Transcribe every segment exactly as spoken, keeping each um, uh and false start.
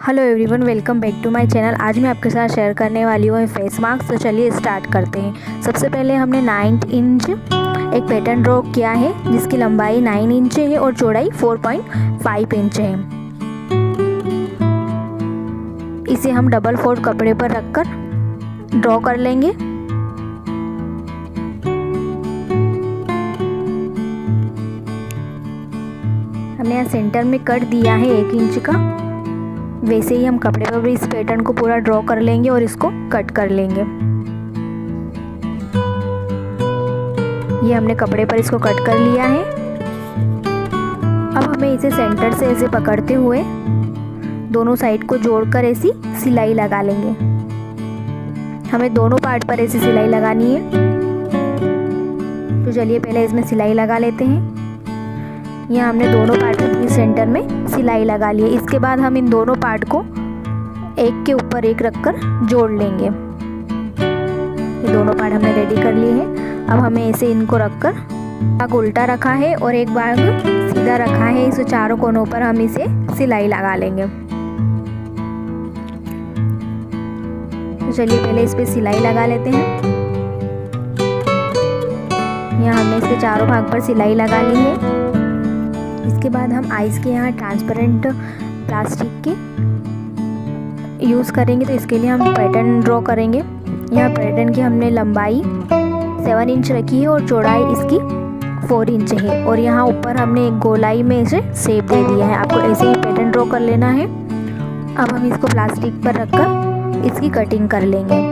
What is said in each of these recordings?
Hello everyone, welcome back to my channel. आज मैं आपके साथ शेयर करने वाली हूँ फेस मास्क। तो चलिए स्टार्ट करते हैं। सबसे पहले हमने नाइन इंच एक पैटर्न ड्रॉ किया है जिसकी लंबाई नाइन इंच है और चौड़ाई फोर पॉइंट फाइव इंच है। इसे हम डबल फोल्ड कपड़े पर रखकर ड्रॉ कर लेंगे। हमने यहाँ सेंटर में कट दिया है एक इंच का। वैसे ही हम कपड़े पर भी इस पैटर्न को पूरा ड्रॉ कर लेंगे और इसको कट कर लेंगे। ये हमने कपड़े पर इसको कट कर लिया है। अब हमें इसे सेंटर से ऐसे पकड़ते हुए दोनों साइड को जोड़कर ऐसी सिलाई लगा लेंगे। हमें दोनों पार्ट पर ऐसी सिलाई लगानी है। तो चलिए पहले इसमें सिलाई लगा लेते हैं। यहाँ हमने दोनों पार्ट पर सेंटर में सिलाई लगा ली है। इसके बाद हम इन दोनों पार्ट को एक के ऊपर एक रखकर जोड़ लेंगे। ये दोनों पार्ट हमने रेडी कर लिए हैं। अब हमें ऐसे इनको रखकर भाग उल्टा रखा है और एक भाग सीधा रखा है। इस चारों कोनों पर हम इसे सिलाई लगा लेंगे। तो चलिए पहले इस पे सिलाई लगा लेते हैं। यहाँ हमने इसके चारों भाग पर सिलाई लगा ली है। इसके बाद हम आइस के यहाँ ट्रांसपेरेंट प्लास्टिक के यूज़ करेंगे। तो इसके लिए हम पैटर्न ड्रॉ करेंगे। यहाँ पैटर्न की हमने लंबाई सेवन इंच रखी है और चौड़ाई इसकी फोर इंच है। और यहाँ ऊपर हमने एक गोलाई में इसे शेप दे दिया है। आपको ऐसे ही पैटर्न ड्रॉ कर लेना है। अब हम इसको प्लास्टिक पर रखकर इसकी कटिंग कर लेंगे।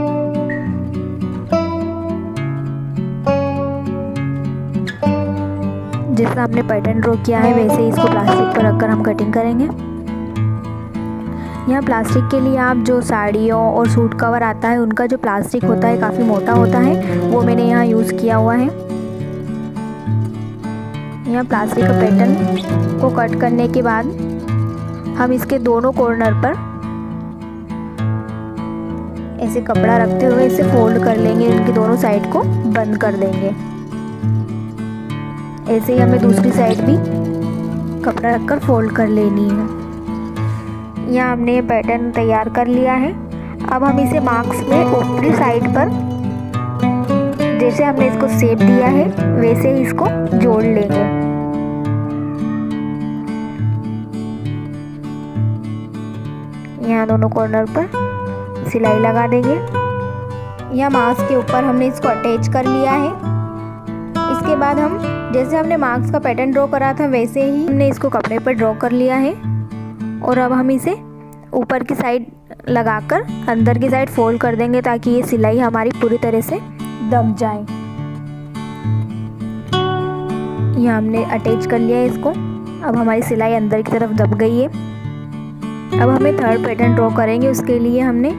जैसा हमने पैटर्न ड्रॉ किया है वैसे ही इसको प्लास्टिक पर रखकर हम कटिंग करेंगे। यहाँ प्लास्टिक के लिए आप जो साड़ियों और सूट कवर आता है उनका जो प्लास्टिक होता है काफ़ी मोटा होता है, वो मैंने यहाँ यूज़ किया हुआ है। यहाँ प्लास्टिक का पैटर्न को कट करने के बाद हम इसके दोनों कॉर्नर पर ऐसे कपड़ा रखते हुए इसे फोल्ड कर लेंगे। इनकी दोनों साइड को बंद कर देंगे। ऐसे ही हमें दूसरी साइड भी कपड़ा रखकर फोल्ड कर लेनी है। यहाँ हमने ये पैटर्न तैयार कर लिया है। अब हम इसे मास्क में ऊपरी साइड पर जैसे हमने इसको शेप दिया है वैसे ही इसको जोड़ लेंगे। यहाँ दोनों कॉर्नर पर सिलाई लगा देंगे। यहाँ मास्क के ऊपर हमने इसको अटैच कर लिया है। इसके बाद हम जैसे हमने मास्क का पैटर्न ड्रॉ करा था वैसे ही हमने इसको कपड़े पर ड्रॉ कर लिया है। और अब हम इसे ऊपर की साइड लगाकर अंदर की साइड फोल्ड कर देंगे ताकि ये सिलाई हमारी पूरी तरह से दब जाए। यहाँ हमने अटैच कर लिया है इसको। अब हमारी सिलाई अंदर की तरफ दब गई है। अब हमें थर्ड पैटर्न ड्रॉ करेंगे। उसके लिए हमने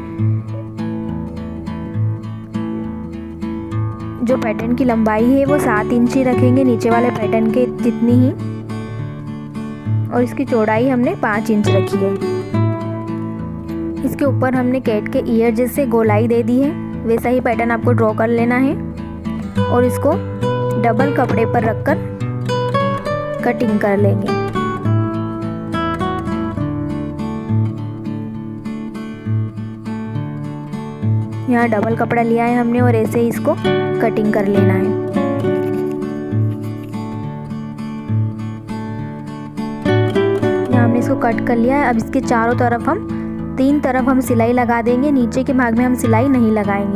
जो पैटर्न की लंबाई है वो सात इंच ही रखेंगे, नीचे वाले पैटर्न के जितनी ही। और इसकी चौड़ाई हमने पाँच इंच रखी है। इसके ऊपर हमने कैट के ईयर जैसे गोलाई दे दी है। वैसा ही पैटर्न आपको ड्रॉ कर लेना है और इसको डबल कपड़े पर रखकर कटिंग कर लेंगे। यहाँ डबल कपड़ा लिया है हमने और ऐसे ही इसको कटिंग कर लेना है। यहाँ हमने इसको कट कर लिया है। अब इसके चारों तरफ हम तीन तरफ हम सिलाई लगा देंगे। नीचे के भाग में हम सिलाई नहीं लगाएंगे।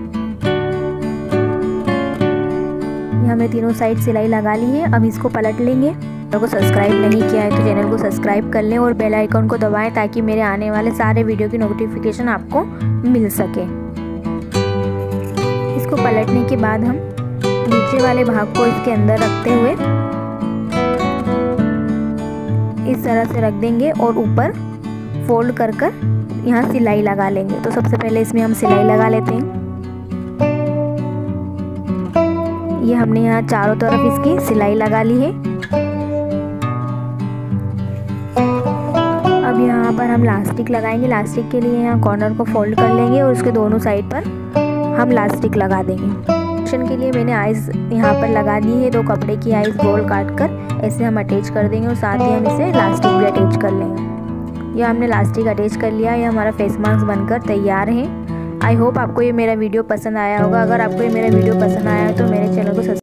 यहाँ हमने तीनों साइड सिलाई लगा ली है। अब इसको पलट लेंगे। चैनल को सब्सक्राइब नहीं किया है तो चैनल को सब्सक्राइब कर लें और बेल आइकन को दबाएं ताकि मेरे आने वाले सारे वीडियो की नोटिफिकेशन आपको मिल सके। इसको पलटने के बाद हम नीचे वाले भाग को इसके अंदर रखते हुए इस तरह से रख देंगे और ऊपर फोल्ड कर कर यहाँ सिलाई लगा लेंगे। तो सबसे पहले इसमें हम सिलाई लगा लेते हैं। ये हमने यहाँ चारों तरफ इसकी सिलाई लगा ली है। अब यहाँ पर हम लास्टिक लगाएंगे। लास्टिक के लिए यहाँ कॉर्नर को फोल्ड कर लेंगे और उसके दोनों साइड पर हम लास्टिक लगा देंगे। फंक्शन के लिए मैंने आइस यहाँ पर लगा दी है। दो कपड़े की आइस गोल काट कर ऐसे हम अटैच कर देंगे और साथ ही हम इसे लास्टिक भी अटैच कर लेंगे। यह हमने लास्टिक अटैच कर लिया। ये हमारा फेस मास्क बनकर तैयार है। आई होप आपको ये मेरा वीडियो पसंद आया होगा। अगर आपको ये मेरा वीडियो पसंद आया है तो मेरे चैनल को